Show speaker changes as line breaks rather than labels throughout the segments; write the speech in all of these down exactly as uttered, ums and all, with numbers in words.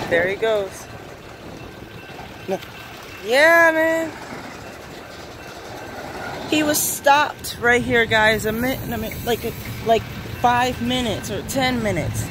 There he goes. No. Yeah, man. He was stopped right here, guys. A minute, a minute, like a, like five minutes or ten minutes.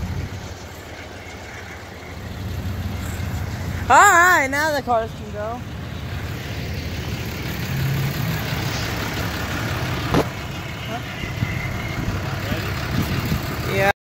All right, now the cars can go.